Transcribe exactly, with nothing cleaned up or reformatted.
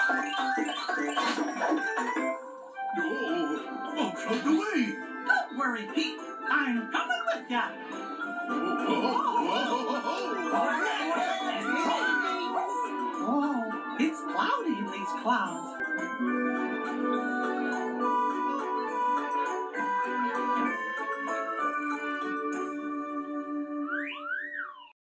Oh, folks out the way. Don't worry, Pete. I'm coming with ya. Oh, oh, oh, Oh, it's cloudy in these clouds.